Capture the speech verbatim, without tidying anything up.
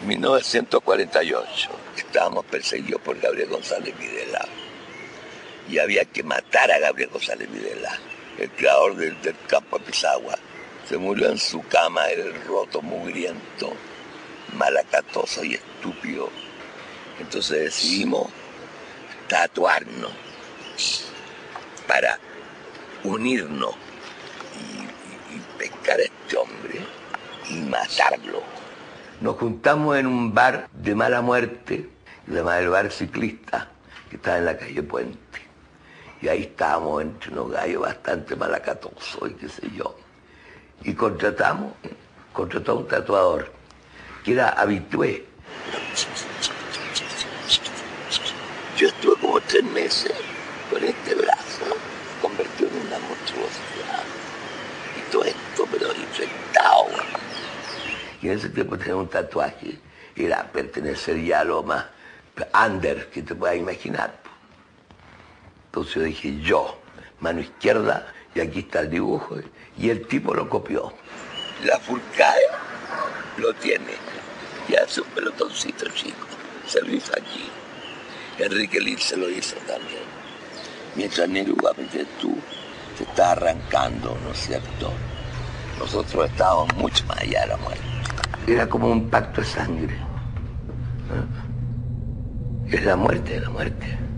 mil novecientos cuarenta y ocho estábamos perseguidos por Gabriel González Videla y había que matar a Gabriel González Videla, el creador del, del campo de Pisagua. Se murió en su cama, el roto, mugriento, malacatoso y estúpido. Entonces decidimos tatuarnos para unirnos y, y, y pescar a este hombre y matarlo. Nos juntamos en un bar de mala muerte, llamado el Bar Ciclista, que estaba en la calle Puente. Y ahí estábamos entre unos gallos bastante malacatosos y qué sé yo. Y contratamos, contratamos un tatuador, que era habitué. Yo estuve como tres meses con este brazo, convertido en una monstruosidad. Y todo esto, pero infectado. Y en ese tiempo tenía un tatuaje, era pertenecer ya a lo más under que te puedas imaginar. Entonces yo dije, yo, mano izquierda, y aquí está el dibujo, y el tipo lo copió. La Furcade lo tiene, y hace un pelotoncito chico, se lo hizo aquí. Enrique Lil se lo hizo también. Mientras Neruda, tú te estás arrancando, ¿no es cierto? Nosotros estábamos mucho más allá de la muerte. Era como un pacto de sangre. Es la muerte de la muerte.